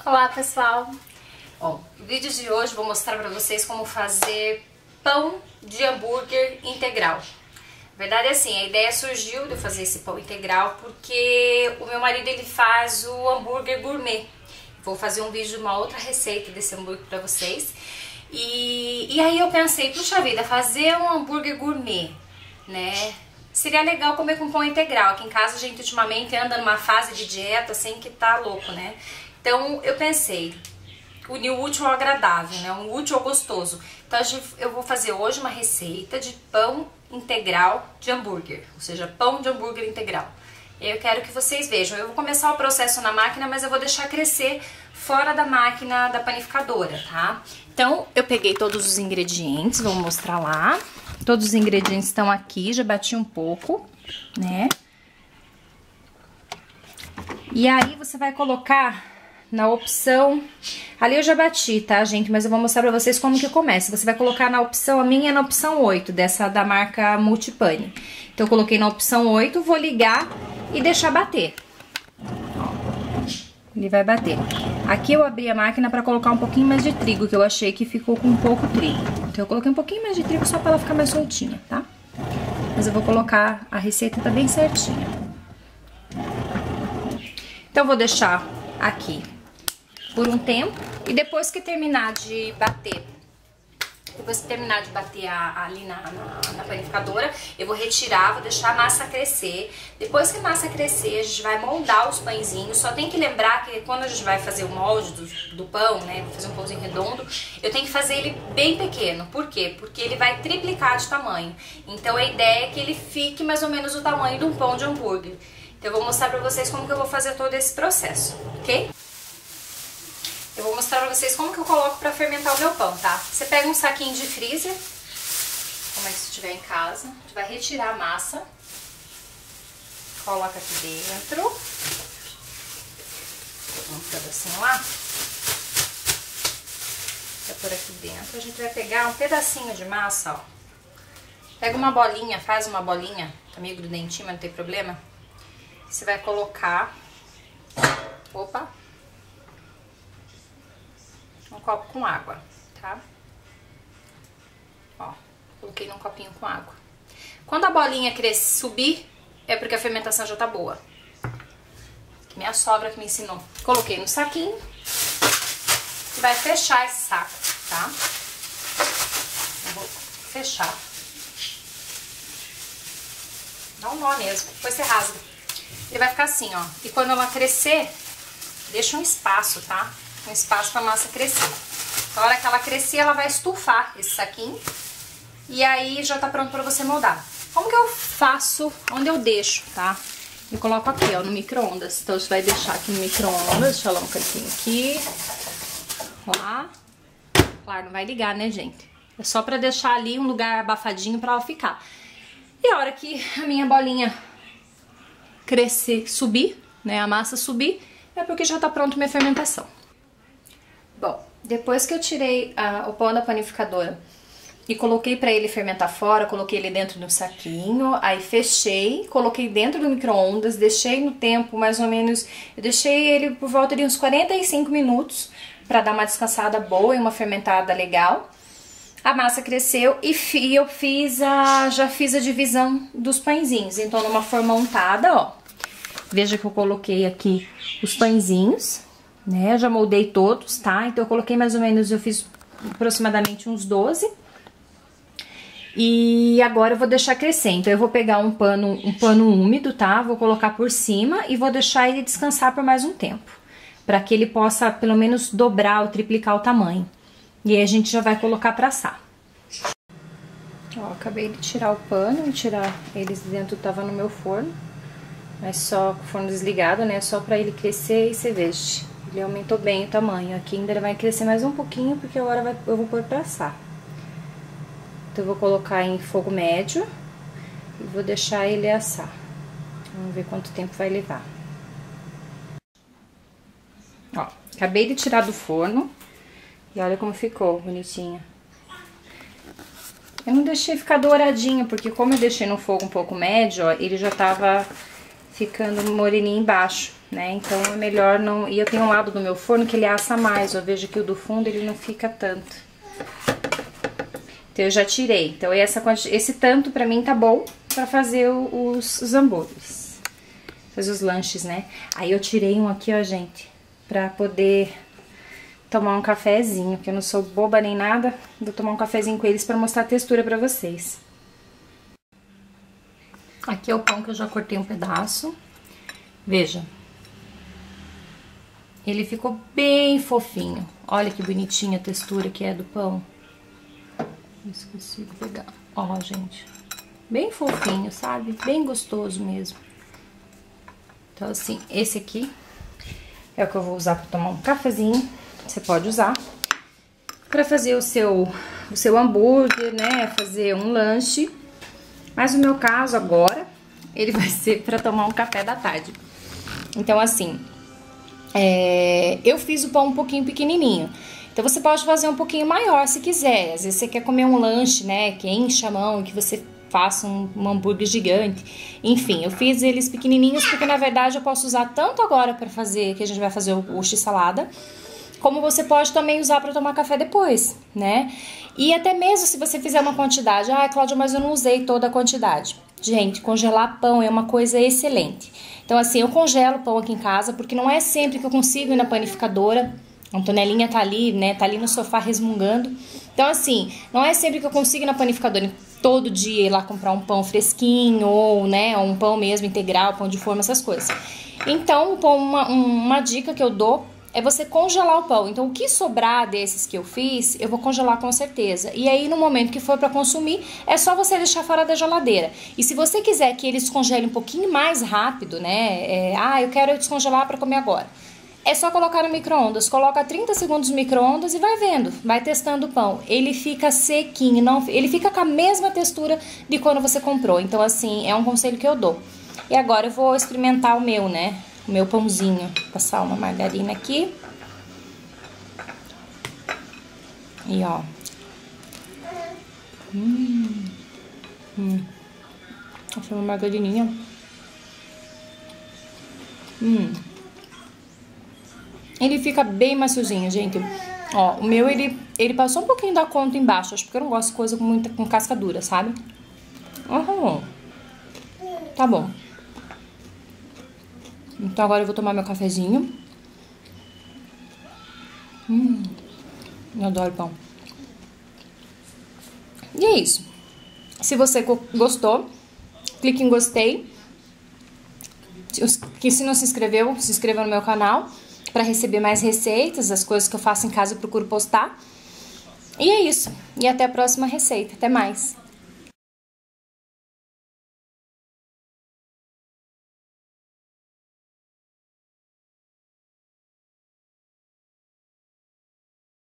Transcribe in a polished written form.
Olá pessoal! Ó, no vídeo de hoje vou mostrar pra vocês como fazer pão de hambúrguer integral. Na verdade é assim, a ideia surgiu de eu fazer esse pão integral porque o meu marido ele faz o hambúrguer gourmet. Vou fazer um vídeo de uma outra receita desse hambúrguer pra vocês. E aí eu pensei, puxa vida, fazer um hambúrguer gourmet, né? Seria legal comer com pão integral. Aqui em casa a gente ultimamente anda numa fase de dieta assim que tá louco, né? Então eu pensei, unir o útil ao agradável, né? Um útil ao gostoso. Então eu vou fazer hoje uma receita de pão integral de hambúrguer, ou seja, pão de hambúrguer integral. Eu quero que vocês vejam. Eu vou começar o processo na máquina, mas eu vou deixar crescer fora da máquina da panificadora, tá? Então eu peguei todos os ingredientes, vou mostrar lá. Todos os ingredientes estão aqui, já bati um pouco, né? E aí você vai colocar na opção, ali eu já bati, tá, gente? Mas eu vou mostrar pra vocês como que começa. Você vai colocar na opção, a minha é na opção 8, dessa da marca Multipane. Então eu coloquei na opção 8, vou ligar e deixar bater. Ó, ele vai bater. Aqui eu abri a máquina pra colocar um pouquinho mais de trigo, que eu achei que ficou com pouco trigo. Então eu coloquei um pouquinho mais de trigo só pra ela ficar mais soltinha, tá? Mas eu vou colocar, a receita tá bem certinha. Então eu vou deixar aqui por um tempo, e depois que terminar de bater, ali na panificadora, eu vou retirar, vou deixar a massa crescer. Depois que a massa crescer, a gente vai moldar os pãezinhos. Só tem que lembrar que quando a gente vai fazer o molde do pão, né, vou fazer um pãozinho redondo, eu tenho que fazer ele bem pequeno. Por quê? Porque ele vai triplicar de tamanho. Então a ideia é que ele fique mais ou menos o tamanho de um pão de hambúrguer. Então eu vou mostrar pra vocês como que eu vou fazer todo esse processo, ok? Eu vou mostrar pra vocês como que eu coloco pra fermentar o meu pão, tá? Você pega um saquinho de freezer, como é que se tiver em casa, a gente vai retirar a massa, coloca aqui dentro, um pedacinho lá, vai por aqui dentro, a gente vai pegar um pedacinho de massa, ó, pega uma bolinha, faz uma bolinha, tá meio grudentinho, mas não tem problema, você vai colocar, opa, um copo com água, tá? Ó, coloquei num copinho com água. Quando a bolinha subir, é porque a fermentação já tá boa. Minha sogra que me ensinou. Coloquei no saquinho e vai fechar esse saco, tá? Eu vou fechar. Dá um nó mesmo, depois você rasga. Ele vai ficar assim, ó. E quando ela crescer, deixa um espaço, tá? Um espaço para a massa crescer. Na hora que ela crescer, ela vai estufar esse saquinho e aí já tá pronto para você moldar. Como que eu faço? Onde eu deixo, tá? Eu coloco aqui, ó, no micro-ondas. Então você vai deixar aqui no micro-ondas, deixa eu lá um cantinho aqui. Lá. Claro, não vai ligar, né, gente? É só para deixar ali um lugar abafadinho para ela ficar. E a hora que a minha bolinha crescer, subir, né, a massa subir, é porque já tá pronto minha fermentação. Bom, depois que eu tirei o pão da panificadora e coloquei pra ele fermentar fora, coloquei ele dentro de um saquinho, aí fechei, coloquei dentro do micro-ondas, deixei no tempo mais ou menos, eu deixei ele por volta de uns 45 minutos pra dar uma descansada boa e uma fermentada legal. A massa cresceu e eu já fiz a divisão dos pãezinhos, então numa forma untada, ó. Veja que eu coloquei aqui os pãezinhos, né, eu já moldei todos, tá? Então eu coloquei mais ou menos, eu fiz aproximadamente uns 12. E agora eu vou deixar crescer. Então eu vou pegar um pano úmido, tá? Vou colocar por cima e vou deixar ele descansar por mais um tempo, para que ele possa pelo menos dobrar ou triplicar o tamanho. E aí a gente já vai colocar pra assar. Ó, acabei de tirar o pano e tirar eles de dentro, tava no meu forno. Mas só com o forno desligado, né? Só pra ele crescer e você veja. Ele aumentou bem o tamanho. Aqui ainda ele vai crescer mais um pouquinho, porque agora eu vou pôr pra assar. Então eu vou colocar em fogo médio e vou deixar ele assar. Vamos ver quanto tempo vai levar. Ó, acabei de tirar do forno. E olha como ficou, bonitinho. Eu não deixei ficar douradinho, porque como eu deixei no fogo um pouco médio, ó, ele já tava ficando moreninho embaixo, né? Então é melhor não... E eu tenho um lado do meu forno que ele assa mais, eu vejo que o do fundo ele não fica tanto. Então eu já tirei. Então esse tanto pra mim tá bom pra fazer os hambúrgueres. Fazer os lanches, né? Aí eu tirei um aqui, ó, gente, pra poder tomar um cafezinho, que eu não sou boba nem nada. Vou tomar um cafezinho com eles pra mostrar a textura pra vocês. Aqui é o pão que eu já cortei um pedaço. Veja. Ele ficou bem fofinho. Olha que bonitinha a textura que é do pão. Se consigo pegar. Ó, gente. Bem fofinho, sabe? Bem gostoso mesmo. Então, assim, esse aqui é o que eu vou usar pra tomar um cafezinho. Você pode usar pra fazer o seu hambúrguer, né? Fazer um lanche. Mas no meu caso, agora, ele vai ser pra tomar um café da tarde. Então, assim, eu fiz o pão um pouquinho pequenininho. Então, você pode fazer um pouquinho maior se quiser. Às vezes você quer comer um lanche, né? Que enche a mão e que você faça um hambúrguer gigante. Enfim, eu fiz eles pequenininhos porque, na verdade, eu posso usar tanto agora pra fazer, que a gente vai fazer o x-salada, como você pode também usar para tomar café depois, né? E até mesmo se você fizer uma quantidade, Cláudia, mas eu não usei toda a quantidade. Gente, congelar pão é uma coisa excelente. Então, assim, eu congelo pão aqui em casa, porque não é sempre que eu consigo ir na panificadora. A Antonelinha tá ali, né? Tá ali no sofá resmungando. Então, assim, não é sempre que eu consigo ir na panificadora todo dia ir lá comprar um pão fresquinho, ou, né, um pão mesmo integral, pão de forma, essas coisas. Então, uma dica que eu dou é você congelar o pão. Então, o que sobrar desses que eu fiz, eu vou congelar com certeza. E aí, no momento que for para consumir, é só você deixar fora da geladeira. E se você quiser que ele descongele um pouquinho mais rápido, né? Eu quero descongelar para comer agora. É só colocar no micro-ondas. Coloca 30 segundos no micro-ondas e vai vendo. Vai testando o pão. Ele fica sequinho, ele fica com a mesma textura de quando você comprou. Então, assim, é um conselho que eu dou. E agora eu vou experimentar o meu, né? O meu pãozinho. Vou passar uma margarina aqui. E ó. Essa é uma margarininha. Ele fica bem maciozinho, gente. Ó, o meu, ele passou um pouquinho da conta embaixo. Acho porque eu não gosto de coisa com casca dura, sabe? Tá bom. Então agora eu vou tomar meu cafezinho. Eu adoro pão. E é isso. Se você gostou, clique em gostei. Se não se inscreveu, se inscreva no meu canal para receber mais receitas, as coisas que eu faço em casa eu procuro postar. E é isso. E até a próxima receita. Até mais.